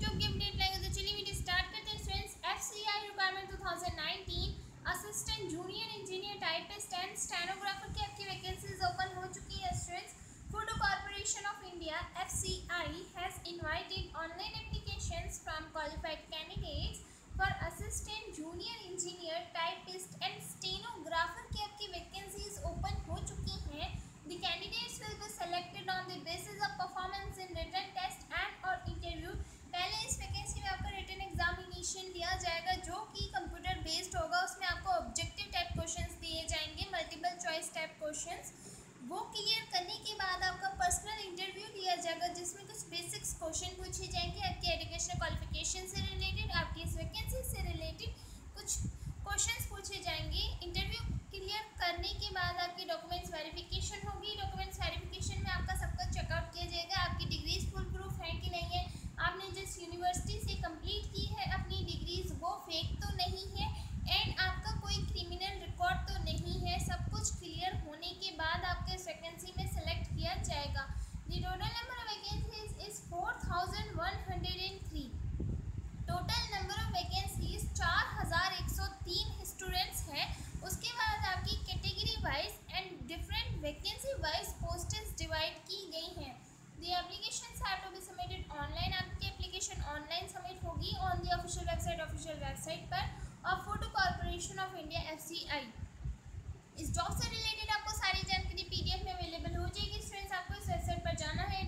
Job की update लाएंगे। तो चलिए वीडियो स्टार्ट करते हैं students. FCI requirement 2019 assistant junior engineer typist and stenographer की आपकी वैकेंसीज ओपन हो चुकी है students. Food Corporation of India FCI has invited online applications from qualified candidates for assistant junior engineer typist and stenographer की आपकी vacancies open हो चुकी हैं। The candidates will be selected on the basis of performance in written test and or interview। पहले इस vacancy में आपका written examination लिया जाएगा जो कि कंप्यूटर बेस्ड होगा। उसमें आपको ऑब्जेक्टिव टाइप क्वेश्चंस दिए जाएंगे, मल्टीपल चॉइस टाइप क्वेश्चंस। वो क्लियर करने के बाद आपका पर्सनल इंटरव्यू लिया जाएगा जिसमें कुछ बेसिक्स क्वेश्चन पूछे जाएंगे आपकी एजुकेशनल क्वालिफिकेशन से रिलेटेड, आपकी इस वैकेंसी से रिलेटेड कुछ क्वेश्चंस पूछे जाएंगे। इंटरव्यू क्लियर करने के बाद आपकी डॉक्यूमेंट्स वेरिफिकेशन होगी। डॉक्यूमेंट्स वेरिफिकेशन में आपका सबका चेकआउट किया जाएगा, आपकी डिग्रीज फुल प्रूफ है कि नहीं है, आपने जिस यूनिवर्सिटी से कंप्लीट की है अपनी डिग्रीज वो फेक तो नहीं है, एंड आपका कोई क्रिमिनल रिकॉर्ड तो नहीं है। सब कुछ क्लियर होने के बाद आपके इस वैकेंसी में सेलेक्ट किया जाएगा। The total number of vacancies is 4103। Total number of vacancies 4103 students हैं। उसके बाद आपकी category wise and different vacancy wise posts divide की गई हैं। The applications have to be submitted online. आपकी एप्लीकेशन ऑनलाइन सबमिट होगी ऑन द ऑफिशियल वेबसाइट पर और Food Corporation of India FCI. इस जॉब से रिलेटेड आपको सारी जानकारी पीडीएफ में अवेलेबल हो जाएगी स्टूडेंट्स। आपको इस वेबसाइट पर जाना है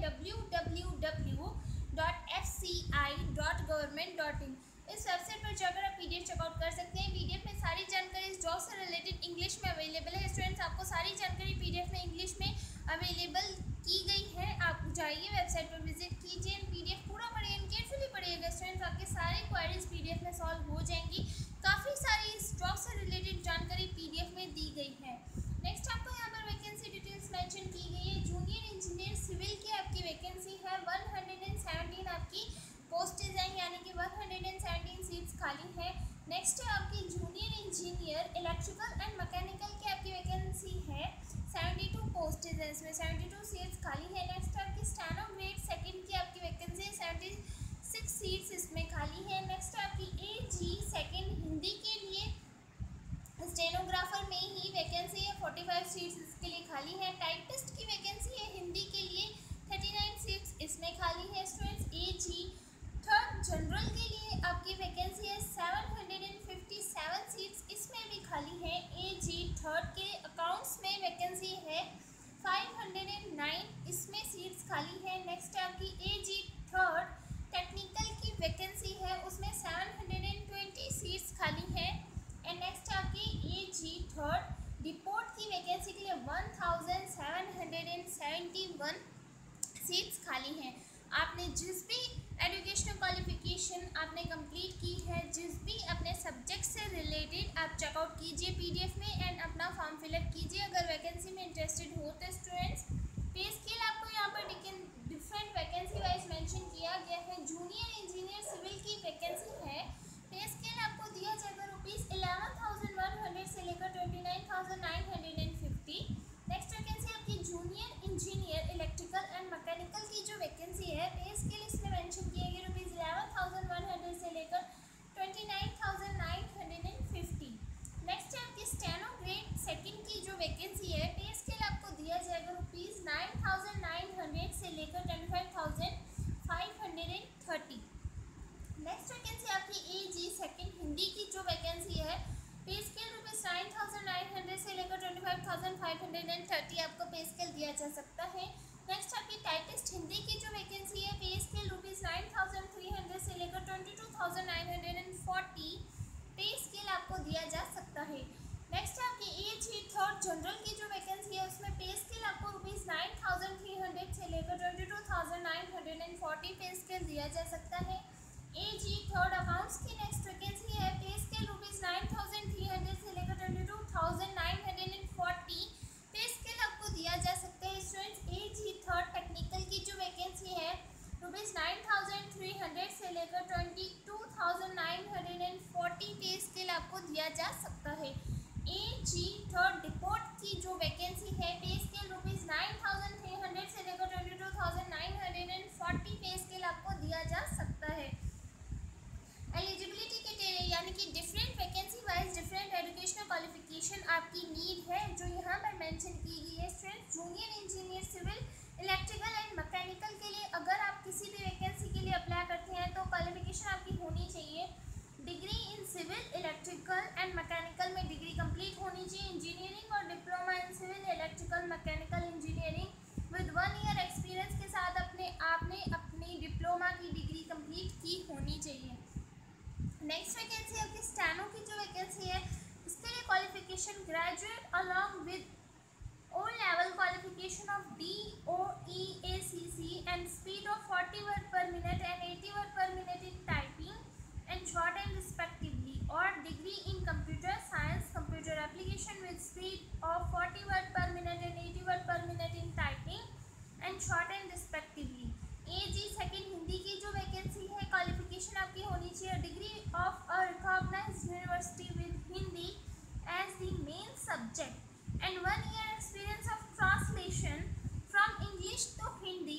www.fci.government.in। इस वेबसाइट पर जाकर आप पीडीएफ चेकआउट कर सकते हैं। पीडीएफ में सारी जानकारी इस जॉब से रिलेटेड इंग्लिश में अवेलेबल है स्टूडेंट्स। आपको सारी जानकारी पीडीएफ में इंग्लिश में अवेलेबल की गई है। आप जाइए वेबसाइट पर विजिट कीजिए, पीडीएफ पूरा पढ़िए, केयरफुली पढ़िएगा स्टूडेंट्स। आपके सारे क्वेरीज पीडीएफ में सॉल्व हो जाएंगी। काफ़ी सारी इस जॉब से रिलेटेड जानकारी पीडीएफ में दी गई है। नेक्स्ट आपको यहाँ पर वैकेंसी डिटेल्स मेंशन की गई है। जूनियर इंजीनियर सिविल की आपकी वैकेंसी है। 117 आपकी पोस्टेज हैं, यानी कि 117 सीट्स खाली हैं। नेक्स्ट है आपकी junior engineer electrical and mechanical की आपकी वैकेंसी है। 72 पोस्टेज है, इसमें 72 सीट्स खाली है। नेक्स्ट आपकी स्टेनो ग्रेड सेकंड की आपकी वैकेंसी है, 76 सीट्स इसमें खाली है। नेक्स्ट आपकी एजी सेकंड हिंदी के लिए स्टेनोग्राफर में ही वैकेंसी है, 45 सीट्स इसके लिए खाली है। टाइपिस्ट की वैकेंसी है हिंदी के लिए, 39 सीट्स इसमें खाली है स्टूडेंट्स। एजी थर्ड जनरल के लिए आपकी वैकेंसी है, 757 सीट्स इसमें भी खाली है। एजी थर्ड के अकाउंट्स में वैकेंसी है 509, इसमें सीट्स खाली है। नेक्स्ट आपकी एजी थर्ड टेक्निकल की वैकेंसी है, उसमें 720 सीट्स खाली है। एंड नेक्स्ट आपकी एजी थर्ड रिपोर्ट की वैकेंसी के लिए 1771 सीट्स खाली हैं। आपने जिस भी एजुकेशनल क्वालिफिकेशन आपने कंप्लीट की है, जिस भी अपने सब्जेक्ट से रिलेटेड आप चेकआउट कीजिए पीडीएफ में एंड अपना फॉर्म फिलअप कीजिए अगर वैकेंसी में इंटरेस्टेड हो तो स्टूडेंट्स। पे स्केल आपको यहाँ पर डिफरेंट वैकेंसी वाइज मेंशन किया गया है। जूनियर इंजीनियर सिविल की वैकेंसी है, पे स्केल आपको दिया जाएगा ₹11,100 से लेकर 29,950। नेक्स्ट वैकेंसी आपकी junior engineer electrical and mechanical की जो वैकेंसी है, पे स्केल इसमें मेंशन किया गया ₹11,100 से लेकर 29,950। नेक्स्ट है आपकी स्टेनो ग्रेड सेकंड की जो वैकेंसी है, पे स्केल आपको दिया जाएगा ₹9,900 से लेकर 25,530। नेक्स्ट वैकेंसी आपकी एजी सेकंड हिंदी की जो वैकेंसी है, पे स्केल ₹9,900 से लेकर 25,530 आपको पे स्केल दिया जा सकता है। नेक्स्ट आपकी टाइपिस्ट हिंदी की जो वैकेंसी है, पे स्केल ₹9,300 से लेकर 22,940 पे स्केल आपको दिया जा सकता है। नेक्स्ट आपकी एजी थर्ड जनरल की जो वैकेंसी है, उसमें पे स्केल आपको ₹9,300 से लेकर 22,940 पे स्केल दिया जा सकता है। एजी थर्ड अकाउंट्स की नेक्स्ट वैकेंसी है, पे स्केल ₹9,300 से लेकर 22,940 पे स्केल आपको दिया जा सकता है स्टूडेंट्स। एजी थर्ड टेक्निकल की जो वैकेंसी है, ₹9,300 से लेकर 22,940 पे स्केल आपको दिया जा सकता है। एजी थर्ड रिपोर्ट की जो वैकेंसी है, पे स्केल ₹9,300 से लेकर 22,940 पे स्केल आपको दिया जा सकता है। वैकेंसी है इसके लिए qualification graduate along with O level qualification of DOEACC and speed of 40 word per minute and 80 word per minute in typing and shorthand respectively, or degree in computer science computer application with speed of 40 word per minute and 80 word per minute in typing and shorthand respectively. AG second Hindi की जो vacancy है qualification आपकी होनी चाहिए degree of a recognised university with Hindi as the main subject and 1 year experience of translation from English to Hindi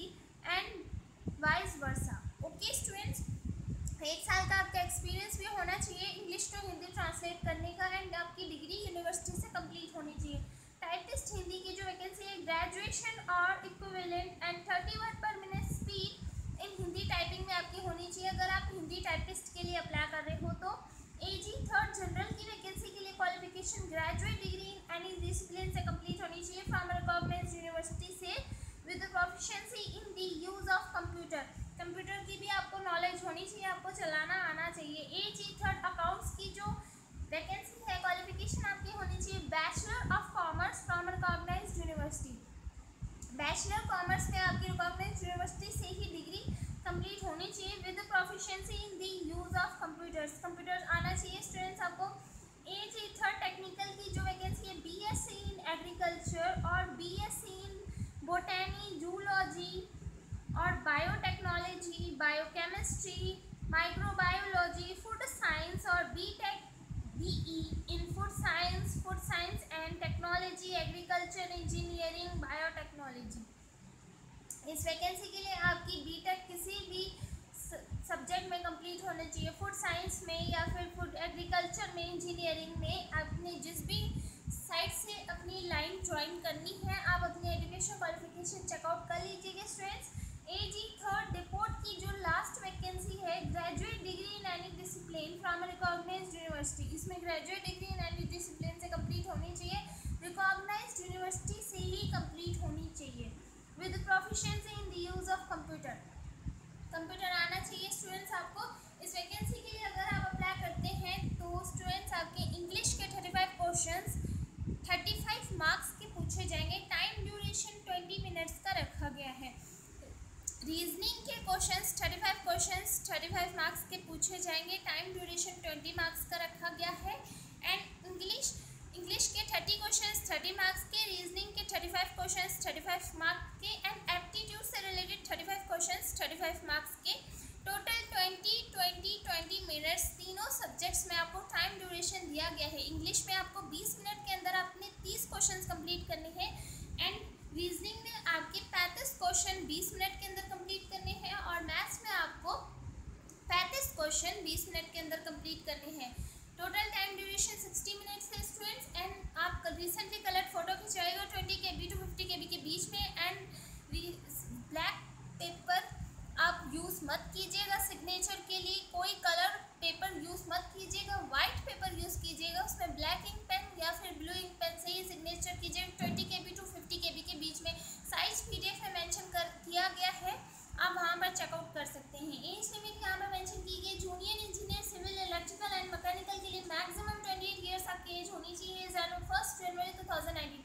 and vice versa. Okay students, 1 साल का आपका experience भी होना चाहिए इंग्लिश टू हिंदी ट्रांसलेट करने का एंड आपकी डिग्री यूनिवर्सिटी से कंप्लीट होनी चाहिए. टाइपिस्ट हिंदी की जो वैकेंसी है ग्रेजुएशन और equivalent and 30 word per minute speed in Hindi typing में आपकी होनी चाहिए अगर आप हिंदी टाइपिस्ट के लिए अप्लाई कर रहे हो तो. एजी थर्ड जनरल की वैकेंसी के लिए qualification graduate degree in any discipline से कंप्लीट होनी चाहिए फ्रॉम रिकॉग्नाइज्ड यूनिवर्सिटी से with proficiency in the use of computer. Computer की भी आपको नॉलेज होनी चाहिए, आपको चलाना आना चाहिए. एजी थर्ड अकाउंट्स की जो वैकेंसी है क्वालिफिकेशन आपकी होनी चाहिए bachelor of commerce from recognised university. Bachelor commerce में आपकी रिकॉग्नाइज्ड यूनिवर्सिटी से ही डिग्री कंप्लीट होनी चाहिए with proficiency in the use of computers. Computers आना चाहिए स्टूडेंट्स आपको. एज थर्ड टेक्निकल की जो वैकेंसी है बीएससी इन एग्रीकल्चर और बीएससी इन बोटैनी जूलॉजी और biotechnology biochemistry microbiology food science और BTech BE in food science and technology agriculture engineering biotechnology. इस वैकेंसी के लिए आपकी बीटेक किसी भी सब्जेक्ट में कंप्लीट होना चाहिए, फूड साइंस में या फिर फूड एग्रीकल्चर में इंजीनियरिंग में. आपने जिस भी साइड से अपनी लाइन ज्वाइन करनी है आप अपनी एजुकेशन क्वालिफिकेशन चेकआउट कर लीजिएगा स्टूडेंट्स. एजी थर्ड डिपोर्ट की जो लास्ट वैकेंसी है graduate degree in any discipline from recognised university. इसमें graduate degree in any discipline से कंप्लीट होनी चाहिए, रिकॉग्नाइज्ड यूनिवर्सिटी से ही कंप्लीट होनी चाहिए with proficiency in the use of computer. Computer आना चाहिए स्टूडेंट्स आपको. इस वैकेंसी के लिए अगर आप अप्लाई करते हैं तो स्टूडेंट्स आपके इंग्लिश के 35 क्वेश्चंस 35 मार्क्स के पूछे जाएंगे. टाइम ड्यूरेशन 20 मिनट्स का रखा गया है. रीजनिंग के क्वेश्चंस 35 मार्क्स के पूछे जाएंगे. टाइम ड्यूरेशन 20 मार्क्स का रखा गया है. एंड इंग्लिश के 30 क्वेश्चंस 30 मार्क्स के, रीजनिंग के 35 क्वेश्चंस 35 मार्क्स के एंड एप्टीट्यूड से रिलेटेड 35 क्वेश्चंस 35 मार्क्स के. टोटल 20 मिनट्स तीनों सब्जेक्ट्स में आपको टाइम ड्यूरेशन दिया गया है. इंग्लिश में आपको 20 मिनट के अंदर आपने 30 क्वेश्चंस कंप्लीट करने हैं एंड रीजनिंग में आपके 35 क्वेश्चन 20 मिनट के अंदर कंप्लीट करने हैं और मैथ्स में आपको 35 क्वेश्चन 20 मिनट के अंदर कंप्लीट करने हैं. टोटल टाइम ड्यूरेशन 60 मिनट्स है स्टूडेंट्स. एंड आप रिसेंटली कलर फोटो खिंचवाएगा 20 KB to 50 KB के बीच में. एंड ब्लैक पेपर आप यूज़ मत कीजिएगा सिग्नेचर के लिए, कोई कलर पेपर यूज़ मत कीजिएगा, वाइट पेपर यूज़ कीजिएगा. उसमें ब्लैक इंक पेन या फिर ब्लू इंक पेन से ही सिग्नेचर कीजिएगा. 20 KB to 50 KB के बीच में. साइज PDF में मेंशन किया गया है, आप वहाँ पर चेकआउट कर सकते हैं. एज लिमिट यहाँ पर मेंशन की गई junior engineer civil electrical and mechanical के लिए मैक्सिमम 28 ईयर्स आपकी एज होनी चाहिए. 1 जनवरी 2019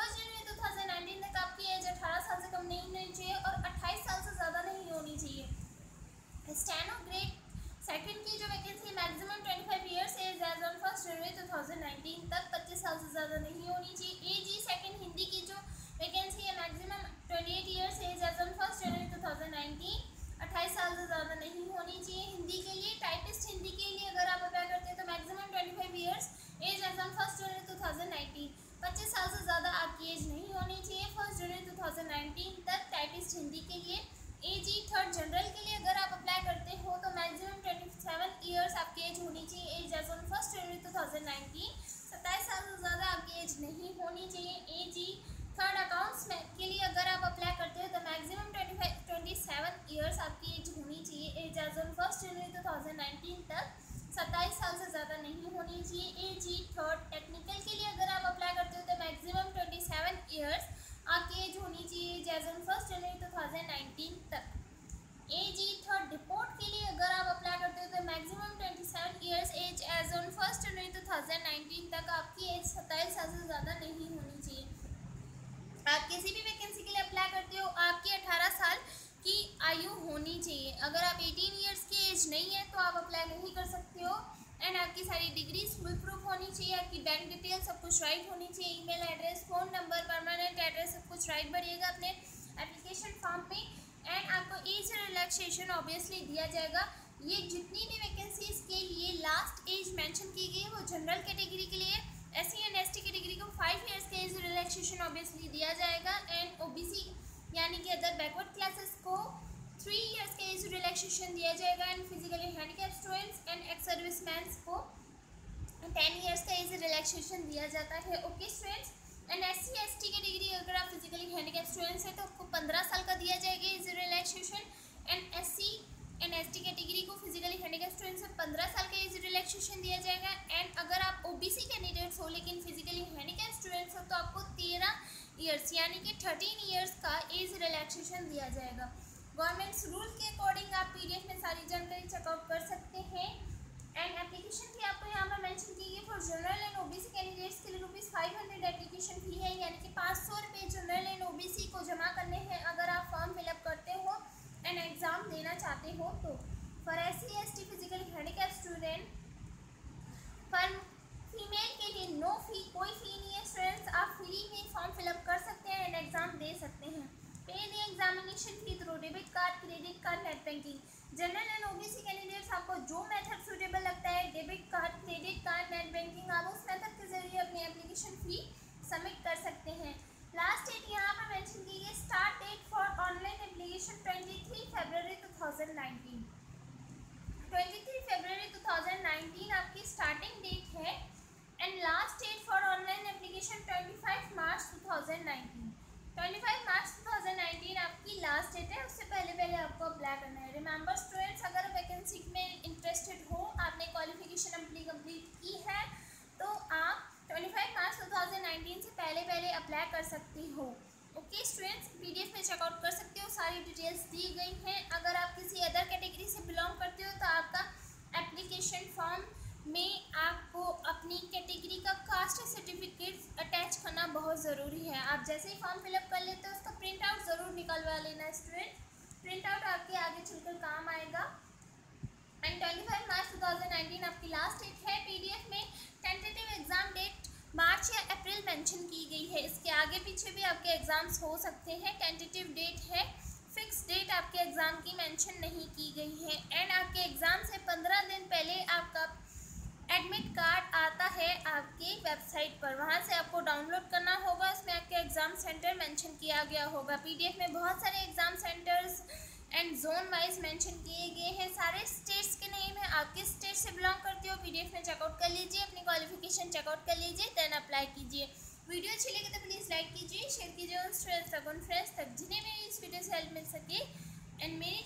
तक आपकी एज 18 साल से कम नहीं होनी चाहिए और 28 साल से ज़्यादा नहीं होनी चाहिए. स्टेनो ग्रेड सेकंड की जो vacancy maximum 25 years age age on 1 January 2019 तक 25 साल से ज़्यादा नहीं होनी चाहिए. एजी सेकंड हिंदी की जो वैकेंसी है maximum 28 years age age on 1 January 2019 28 साल से ज़्यादा नहीं होनी चाहिए. हिंदी के लिए टाइपिस्ट हिंदी के लिए अगर आप अप्लाई करते हैं तो maximum 25 years age age on 1 January 2019 25 साल से ज़्यादा आपकी एज नहीं होनी चाहिए 1 जनवरी 2019 तक टाइपिस्ट हिंदी के लिए. एजी थर्ड जनरल के लिए अगर आप अप्लाई करते हो तो मैक्सिमम 27 ईयर्स आपकी एज होनी चाहिए एज एज ऑन 1 जनवरी 2019 27 साल से ज़्यादा आपकी एज नहीं होनी चाहिए. एजी थर्ड अकाउंट्स में के लिए अगर आप अप्लाई करते हो तो मैक्सिमम 27 ईयर्स आपकी एज होनी चाहिए एज एज ऑन 1 जनवरी 2019 तक 27 साल से ज़्यादा नहीं होनी चाहिए. एजी थर्ड टेक्निकल के लिए अगर आप अप्लाई करते हो तो मैक्सिमम 27 ईयर्स आपकी एज होनी चाहिए एज एज ऑन 1 जनवरी 2019 तक. एजी थर्ड रिपोर्ट के लिए अगर आप अप्लाई करते हो तो maximum 27 years age age on 1 January नहीं है तो आप अप्लाई नहीं कर सकते हो। एंड आपकी सारी डिग्रीज फुल प्रूफ होनी चाहिए, आपकी बैंक डिटेल सब कुछ राइट होनी चाहिए, email address, phone number, permanent address सब कुछ राइट भरिएगा अपने एप्लीकेशन फॉर्म पे। एंड आपको एज रिलैक्सेशन ऑब्वियसली दिया जाएगा। ये जितनी भी वैकेंसीज के लिए लास्ट एज मेंशन की गई है वो जनरल कैटेगरी के लिए, SC एंड ST कैटेगरी को 5 इयर्स का एज रिलैक्सेशन ऑब्वियसली दिया जाएगा। एंड OBC यानी कि अदर बैकवर्ड क्लासेस को 3 इयर्स का एज रिलैक्सेशन दिया जाएगा। And physically handicap students and ex serviceman को 10 इयर्स का एज रिलैक्सेशन दिया जाता है। Okay students. And SC ST category अगर आप फिजिकली हैंडीकैप स्टूडेंट्स हैं तो आपको 15 साल का दिया जाएगा age relaxation. And SC and ST category को फिजिकली हैंडीकैप स्टूडेंट्स से 15 साल का एज रिलैक्सेशन दिया जाएगा। एंड अगर आप OBC कैंडिडेट्स हो लेकिन फिजिकली हैंडीकैप स्टूडेंट्स हो तो आपको 13 इयर्स यानी कि 13 इयर्स का एज रिलैक्सेशन दिया जाएगा। गवर्नमेंट्स रूल के अकॉर्डिंग आप PDF में सारी जानकारी चेकआउट कर सकते हैं। एंड एप्लीकेशन फी आपको यहाँ पर मेंशन की गई for general and OBC candidates के लिए ₹500 एप्लीकेशन फी है, यानी कि 500 रुपये जनरल एंड OBC को जमा करने हैं अगर आप फॉर्म फिलअप करते हो एंड एग्ज़ाम देना चाहते हो तो। For SC ST physically handicap student, for female के लिए नो फी, कोई फ़ी नहीं है स्टूडेंट्स, आप फ्री में फॉर्म फिलअप कर सकते हैं एंड एग्ज़ाम दे सकते हैं। Pay the examination fee through debit card, credit card, net banking. General and OBC candidates आपको जो मेथड सूटेबल लगता है, debit card, credit card, net banking, आप उस मेथड के जरिए अपनी एप्लीकेशन फी सबमिट कर सकते हैं। लास्ट डेट यहाँ पर मेंशन की है, start date for online application 23 फरवरी 2019। 23 फरवरी 2019 आपकी स्टार्टिंग डेट है। And last date for online application 25 मार्च 2019। 25 मार्च 2019 आपकी लास्ट डेट है, उससे पहले आपको अप्लाई करना है। रिमेंबर स्टूडेंट्स, अगर वैकेंसी में इंटरेस्टेड हो, आपने क्वालिफिकेशन कंप्लीट की है तो आप 25 मार्च 2019 से पहले अप्लाई कर सकती हो। ओके स्टूडेंट्स, PDF में चेकआउट कर सकते हो, सारी डिटेल्स दी गई हैं। अगर आप किसी अदर कैटेगरी से बिलोंग करते हो तो आपका एप्लीकेशन फॉर्म में आपको अपनी कैटेगरी का कास्ट सर्टिफिकेट अटैच करना बहुत ज़रूरी है। आप जैसे ही फॉर्म फिलअप कर लेते हो उसका प्रिंट आउट ज़रूर निकलवा लेना स्टूडेंट, प्रिंट आउट आपके आगे चलकर काम आएगा। एंड 25 मार्च 2019 आपकी लास्ट डेट है। PDF में टेंटेटिव एग्ज़ाम डेट मार्च या अप्रैल मेंशन की गई है, इसके आगे पीछे भी आपके एग्ज़ाम्स हो सकते हैं। टेंटेटिव डेट है, फिक्स डेट आपके एग्ज़ाम की मेंशन नहीं की गई है। एंड आपके एग्ज़ाम से 15 दिन पहले आपका एडमिट कार्ड आता है आपके वेबसाइट पर, वहाँ से आपको डाउनलोड करना होगा, उसमें आपके एग्ज़ाम सेंटर मेंशन किया गया होगा। PDF में बहुत सारे exam centres and zone wise mention किए गए हैं, सारे स्टेट्स के नेम है। आप किस स्टेट से बिलोंग करते हो PDF में चेकआउट कर लीजिए, अपनी क्वालिफिकेशन चेकआउट कर लीजिए, देन अप्लाई कीजिए। वीडियो अच्छी लगे तो प्लीज़ लाइक कीजिए, शेयर कीजिए उन फ्रेंड्स तक जिन्हें भी इस वीडियो से हेल्प मिल सके। एंड मेरे